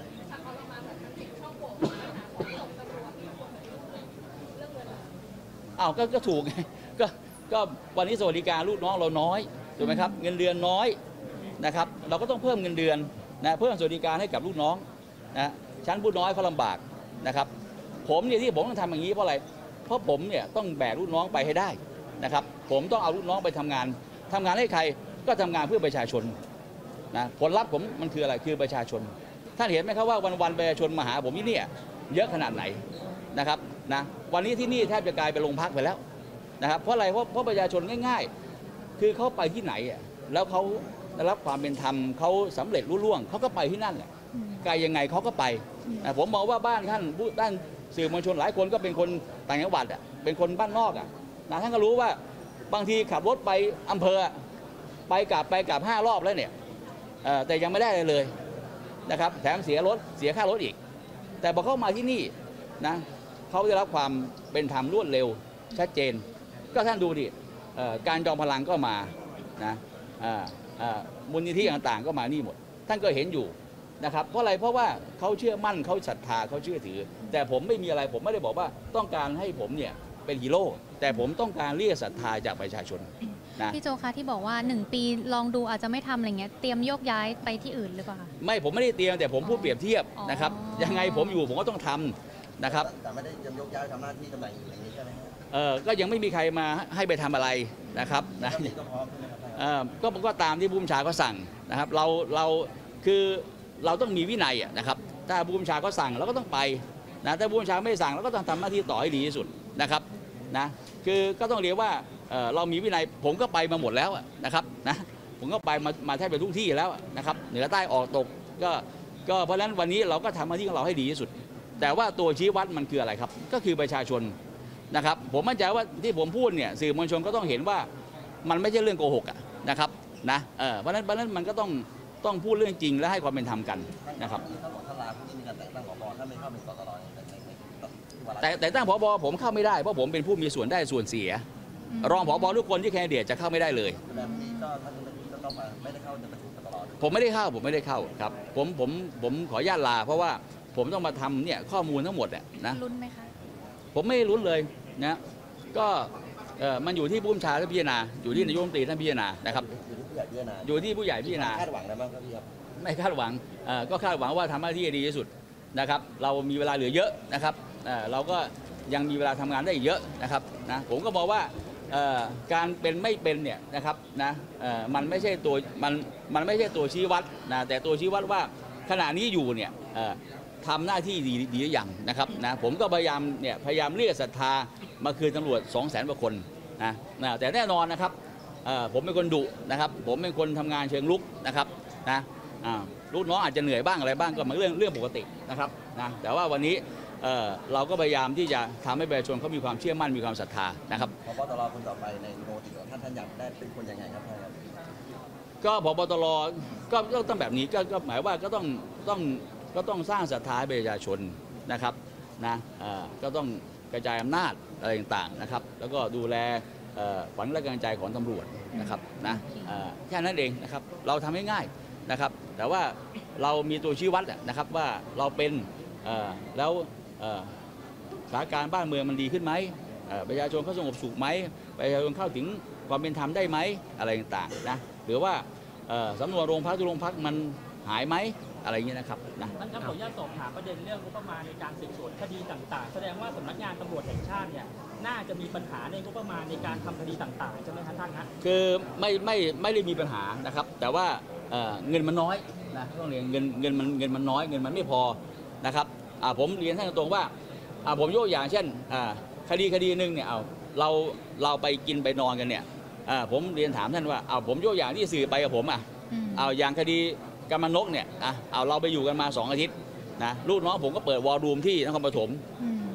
อ้าวก็ก็ถูกไงก็ก็วันนี้สวัสดิการลูกน้องเราน้อยถูกไหมครับเงินเดือนน้อยนะครับเราก็ต้องเพิ่มเงินเดือนนะเพิ่มสวัสดิการให้กับลูกน้องนะชั้นผู้น้อยเขาลำบากนะครับผมเนี่ยที่ผมต้องทำอย่างนี้เพราะอะไรเพราะผมเนี่ยต้องแบกลูกน้องไปให้ได้นะครับผมต้องเอาลูกน้องไปทำงานทำงานให้ใครก็ทำงานเพื่อประชาชนนะผลลัพธ์ผมมันคืออะไรคือประชาชนท่านเห็นไหมครับว่าวันวันประชาชนมาหาผมที่นี่เยอะขนาดไหนนะครับนะวันนี้ที่นี่แทบจะกลายเป็นโรงพักไปแล้วนะครับเพราะอะไรเพราะเพราะประชาชนง่ายๆคือเขาไปที่ไหนอ่ะแล้วเขาได้รับความเป็นธรรมเขาสำเร็จรุ่ร่วงเขาก็ไปที่นั่นแหละไกลยังไงเขาก็ไปนะผมมองว่าบ้านท่านผู้ด้านสื่อมวลชนหลายคนก็เป็นคนต่างจังหวัดอ่ะเป็นคนบ้านนอกอ่ะนะท่านก็รู้ว่าบางทีขับรถไปอำเภอไปกลับไปกลับห้ารอบแล้วเนี่ยแต่ยังไม่ได้เลยเลยนะครับแถมเสียรถเสียค่ารถอีกแต่พอเข้ามาที่นี่นะเขาได้รับความเป็นธรรมรวดเร็วชัดเจนก็ท่านดูดิการจอมพลังก็มานะมูลนิธิต่างๆก็มานี่หมดท่านก็เห็นอยู่นะครับเพราะอะไรเพราะว่าเขาเชื่อมั่นเขาศรัทธาเขาเชื่อถือแต่ผมไม่มีอะไรผมไม่ได้บอกว่าต้องการให้ผมเนี่ยเป็นฮีโร่แต่ผมต้องการเรียกศรัทธาจากประชาชนนะพี่โจคะที่บอกว่าหนึ่งปีลองดูอาจจะไม่ทำอะไรเงี้ยเตรียมโยกย้ายไปที่อื่นหรือเปล่าคะไม่ผมไม่ได้เตรียมแต่ผมพูดเปรียบเทียบนะครับยังไงผมอยู่ผมก็ต้องทำนะครับแต่ไม่ได้ยังยกย้ายทำหน้าที่ตำแหน่งอื่นอย่างนี้ใช่ไหมเออก็ยังไม่มีใครมาให้ไปทำอะไรนะครับนะก็พร้อมใช่ไหมครับเออก็ก็ตามที่ผู้บัญชาเขาสั่งนะครับเราเราคือเราต้องมีวินัยนะครับถ้าผู้บัญชาเขาสั่งเราก็ต้องไปนะถ้าผู้บัญชาไม่สั่งเราก็ต้องทำหน้าที่ต่อให้ดีที่สุดนะครับนะคือก็ต้องเรียกว่าเออเรามีวินัยผมก็ไปมาหมดแล้วนะครับนะผมก็ไปมามาแทบจะทุกที่แล้วนะครับเหนือใต้ออกตกก็ก็เพราะฉะนั้นวันนี้เราก็ทำหน้าที่ของเราให้ดีที่สุดแต่ว่าตัวชี้วัดมันคืออะไรครับก็คือประชาชนนะครับผมมั่นใจว่าที่ผมพูดเนี่ยสื่อมวลชนก็ต้องเห็นว่ามันไม่ใช่เรื่องโกหกอะนะครับนะเออเพราะฉะนั้นเพราะฉะนั้นมันก็ต้องต้องพูดเรื่องจริงและให้ความเป็นธรรมกันนะครับท่านบอกท่านลาผู้ที่มีการแต่งตั้งผบ.ท่านไม่เข้าเป็นสตร. แต่แต่ตั้งผบ.ผมเข้าไม่ได้เพราะผมเป็นผู้มีส่วนได้ส่วนเสียรองผบ.ทุกคนที่แคนดิเดตจะเข้าไม่ได้เลยแบบนี้ก็ท่านก็ต้องมาไม่ได้เข้าในประชุมสตร. ผมไม่ได้เข้าผมไม่ได้เข้าครับผมผมผมขออนุญาตลาเพราะว่าผมต้องมาทำเนี่ยข้อมูลทั้งหมดเนี่ยนะลุ้นไหมคะผมไม่ลุ้นเลยนะก็เออมันอยู่ที่ผู้บัญชาการพิจารณาอยู่ที่นายกรัฐมนตรีท่านพิจารณานะครับอยู่ที่ผู้ใหญ่พิจารณาคาดหวังอะไรบ้างครับพี่ครับไม่คาดหวังเออก็คาดหวังว่าทำหน้าที่ดีที่สุดนะครับเรามีเวลาเหลือเยอะนะครับเออเราก็ยังมีเวลาทำงานได้อีกเยอะนะครับนะผมก็มองว่าการเป็นไม่เป็นเนี่ยนะครับนะมันไม่ใช่ตัวมันมันไม่ใช่ตัวชี้วัดนะแต่ตัวชี้วัดว่าขณะนี้อยู่เนี่ยทำหน้าที่ดีดีหรือยังนะครับนะผมก็พยายามเนี่ยพยายามเรียกศรัทธามาคืนตำรวจ สองแสน กว่าคนนะนะแต่แน่นอนนะครับผมเป็นคนดุนะครับผมเป็นคนทำงานเชิงลุกนะครับนะลูกน้องอาจจะเหนื่อยบ้างอะไรบ้างก็เป็นเรื่องเรื่องปกตินะครับนะแต่ว่าวันนี้เอ่อเราก็พยายามที่จะทำให้ประชาชนเขามีความเชื่อมั่นมีความศรัทธานะครับพบตรคนต่อไปในโนติท่านท่านอยากได้เป็นคนยังไงครับท่านครับก็พบตรก็ต้องแบบนี้ก็ก็หมายว่าก็ต้องต้องก็ต้องสร้างศรัทธาให้ประชาชนนะครับนะก็ต้องกระจายอำนาจอะไรต่างๆนะครับแล้วก็ดูแลขวัญและกำลังใจของตำรวจนะครับนะแค่นั้นเองนะครับเราทำให้ง่ายนะครับแต่ว่าเรามีตัวชี้วัดนะครับว่าเราเป็นแล้วสถานการณ์บ้านเมืองมันดีขึ้นไหมประชาชนเขาสงบสุขไหมประชาชนเข้าถึงความเป็นธรรมได้ไหมอะไรต่างๆนะหรือว่าสำนวนโรงพักทุกโรงพักมันหายไหมอะไรอย่างเงี้ยนะครับนะท่านครับขออนุญาตสอบถามประเด็นเรื่องงบประมาณในการสืบสวนคดีต่างๆแสดงว่าสำนักงานตำรวจแห่งชาติเนี่ยน่าจะมีปัญหาในงบประมาณในการทำคดีต่างๆใช่ไหมครับท่านฮะคือไม่ไม่ไม่ได้มีปัญหานะครับแต่ว่าเงินมันน้อยนะต้องเรียนเงินเงินมันเงินมันน้อยเงินมันไม่พอนะครับผมเรียนท่านตรงว่าผมยกอย่างเช่นคดีคดีหนึ่งเนี่ยเอาเราเราไปกินไปนอนกันเนี่ยผมเรียนถามท่านว่าเอาผมยกอย่างที่สื่อไปกับผมอ่ะเอาอย่างคดีกำมนกเนี่ยเอาเราไปอยู่กันมาสองอาทิตย์นะลูกน้องผมก็เปิดวอลลุ่มที่นครปฐม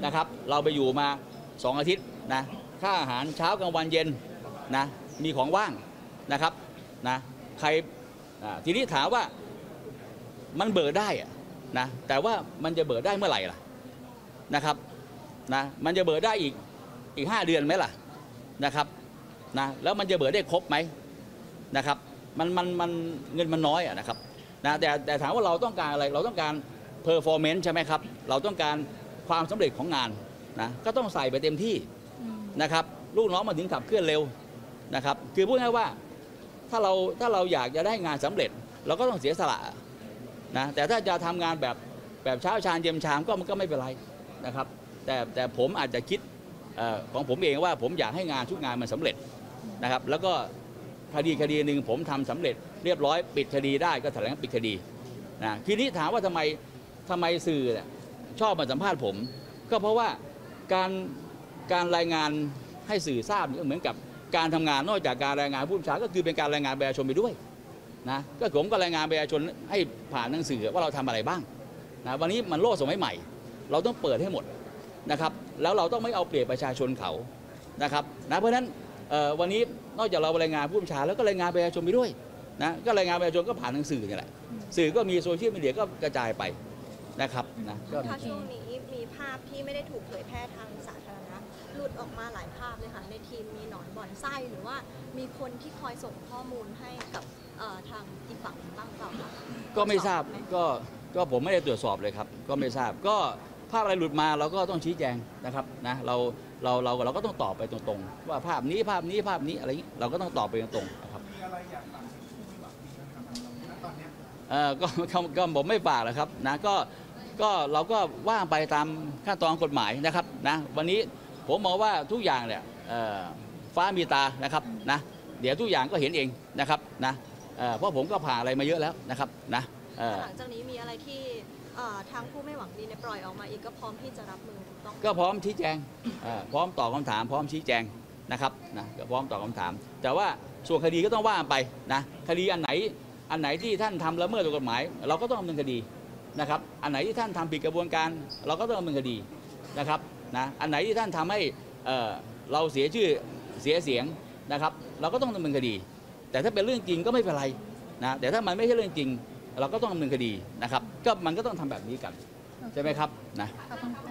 นะครับเราไปอยู่มาสองอาทิตย์นะค่าอาหารเช้ากลางวันเย็นนะมีของว่างนะครับนะใครอ่าทีนี้ถามว่ามันเบิกได้อะนะแต่ว่ามันจะเบิกได้เมื่อไหร่ล่ะนะครับนะมันจะเบิกได้อีกอีกห้าเดือนไหมล่ะนะครับนะแล้วมันจะเบิกได้ครบไหมนะครับมันมันมันเงินมันน้อยอะนะครับนะแต่แต่ถามว่าเราต้องการอะไรเราต้องการ performance ใช่ไหมครับเราต้องการความสำเร็จของงานนะก็ต้องใส่ไปเต็มที่อืมนะครับลูกน้องมาถึงขับเคลื่อนเร็วนะครับคือพูดง่ายๆว่าถ้าเราถ้าเราอยากจะได้งานสำเร็จ เราก็ต้องเสียสละนะแต่ถ้าจะทำงานแบบแบบเช้าชานเย็นชามก็มันก็ไม่เป็นไรนะครับแต่แต่ผมอาจจะคิดเอ่อของผมเองว่าผมอยากให้งานทุกงานมันสำเร็จนะครับแล้วก็คดีคดีหนึ่งผมทำสำเร็จเรียบร้อยปิดคดีได้ก็แถลงปิดคดีนะทีนี้ถามว่าทำไมทำไมสื่อเนี่ยชอบมาสัมภาษณ์ผม ก็เพราะว่าการการรายงานให้สื่อทราบเหมือนกับการทำงานนอกจากการรายงานผู้บัญชาก็คือเป็นการรายงานประชาชนไปด้วยนะก็ผมก็รายงานประชาชนให้ผ่านหนังสือว่าเราทำอะไรบ้างนะวันนี้มันโลกสมัยใหม่ เราต้องเปิดให้หมดนะครับแล้วเราต้องไม่เอาเปรียบประชาชนเขานะครับนะเพราะฉะนั้นเอ่อวันนี้นอกจากเรารายงานผู้บัญชาแล้วก็รายงานประชาชนไปด้วยนะก็รายงานประชาชนก็ผ่านหนังสือนี่แหละสื่อก็มีโซเชียลมีเดียก็กระจายไปนะครับนะก็ถ้าช่วงนี้มีภาพที่ไม่ได้ถูกเผยแพร่ทางสาธารณะหลุดออกมาหลายภาพเลยค่ะในทีมมีหนอนบ่อนไส้หรือว่ามีคนที่คอยส่งข้อมูลให้กับเอ่อทางอีกฝั่งหนึ่งบ้างเปล่าคะก็ไม่ทราบตวจสอไหมก็ก็ผมไม่ได้ตรวจสอบเลยครับก็ไม่ทราบก็ภาพอะไรหลุดมาเราก็ต้องชี้แจงนะครับนะเราเราเราเราก็ต้องตอบไปตรงๆ ว่าภาพนี้ภาพนี้ภาพนี้อะไรอย่างนี้เราก็ต้องตอบไปตรงๆนะครับมีอะไรอยากฝากผู้หวังดีนะครับณตอนนี้เออก็ก็ก็ผมไม่ฝากหรอกครับนะก็ก็เราก็ว่างไปตามขั้นตอนกฎหมายนะครับนะวันนี้ผมมองว่าทุกอย่างเนี่ยเอ่อฟ้ามีตานะครับนะเดี๋ยวทุกอย่างก็เห็นเองนะครับนะเอ่อเพราะผมก็ผ่านอะไรมาเยอะแล้วนะครับนะเอ่อหลังจากนี้มีอะไรที่เอ่อทางผู้ไม่หวังดีในยปล่อยออกมาอีกก็พร้อมที่จะรับมือถูกต้องไหมก็พร้อมชี้แจงเอ่อพร้อมตอบคำถาม พร้อมชี้แจงนะครับนะก็พร้อมตอบคำถาม แต่ว่าส่วนคดีก็ต้องว่าไปนะคดีอันไหนอันไหนที่ท่านทำละเมิดต่อกฎหมาย เราก็ต้องดำเนินคดีนะครับอันไหนที่ท่านทำผิดกระบวนการ เราก็ต้องดำเนินคดีนะครับนะอันไหนที่ท่านทำให้เอ่อเราเสียชื่อเสียเสียงนะครับเราก็ต้องดำเนินคดี แต่ถ้าเป็นเรื่องจริงก็ไม่เป็นไรนะแต่ถ้ามันไม่ใช่เรื่องจริง เราก็ต้องดำเนินคดีนะครับก็มันก็ต้องทำแบบนี้กันใช่ไหมครับนะขอบคุณค่ะ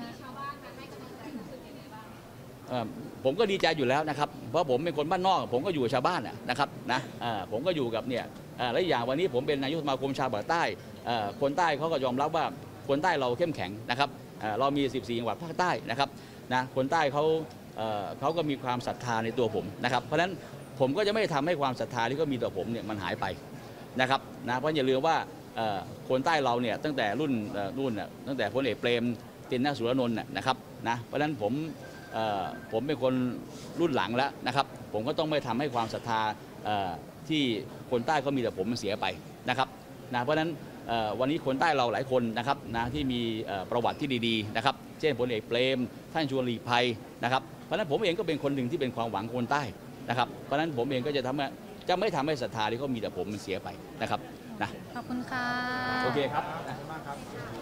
เอ่อผมก็ดีใจอยู่แล้วนะครับ เพราะผมเป็นคนบ้านนอก ผมก็อยู่กับชาวบ้านน่ะนะครับนะเอ่อผมก็อยู่กับเนี่ยเอ่อและอีกอย่างวันนี้ผมเป็นนายกสมาคมชาวภาคใต้เอ่อคนใต้เขาก็ยอมรับว่าคนใต้เราเข้มแข็งนะครับเอ่อเรามีสิบสี่จังหวัดภาคใต้นะครับนะคนใต้เขาเอ่อเขาก็มีความศรัทธาในตัวผมนะครับเพราะฉะนั้นผมก็จะไม่ทำให้ความศรัทธาที่เขามีต่อผมเนี่ยมันหายไปนะครับนะเพราะอย่าลืมว่าเอ่อคนใต้เราเนี่ยตั้งแต่รุ่นเอ่อรุ่นน่ะตั้งแต่พลเอกเปรมติณสุรนนท์น่ะนะครับนะเพราะฉะนั้นผม เอ่อผมเป็นคนรุ่นหลังแล้วนะครับผมก็ต้องไม่ทำให้ความศรัทธาเอ่อที่คนใต้เขามีแต่ผมมันเสียไปนะครับนะเพราะฉะนั้นเอ่อวันนี้คนใต้เราหลายคนนะครับนะที่มีเอ่อประวัติที่ดีๆนะครับเช่นพลเอกเปรมท่านชวนหลีกภัยนะครับเพราะฉะนั้นผมเองก็เป็นคนหนึ่งที่เป็นความหวังคนใต้นะครับเพราะฉะนั้นผมเองก็จะทำให้จะไม่ทำให้ศรัทธาที่เขามีแต่ผมมันเสียไปนะครับนะขอบคุณค่ะโอเคครับ